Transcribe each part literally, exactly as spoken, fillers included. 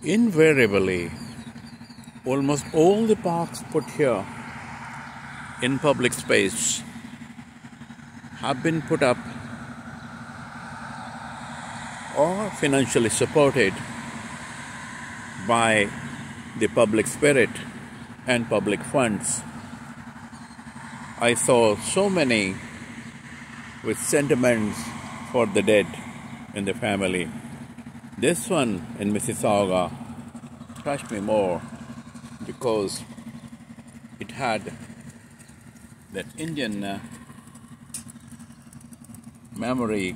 Invariably, almost all the parks put here in public space have been put up or financially supported by the public spirit and public funds. I saw so many with sentiments for the dead in the family. This one in Mississauga touched me more because it had that Indian uh, memory.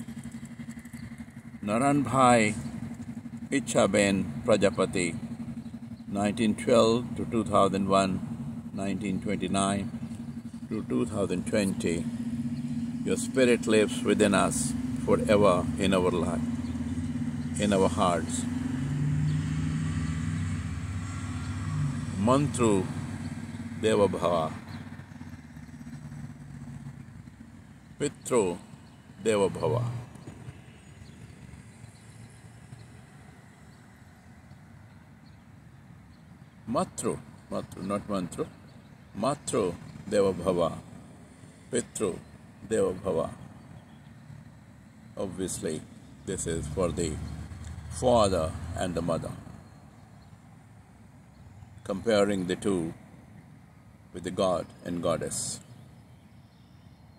Naranbhai Ichaben Prajapati, nineteen twelve to two thousand one, nineteen twenty-nine to two thousand twenty. Your spirit lives within us forever in our life, in our hearts. Mantru Deva Bhava, Pitru Deva Bhava. Matru, Matru, not Mantru, Matru Deva Bhava, Pitru Deva Bhava. Obviously, this is for the father and the mother, comparing the two with the god and goddess.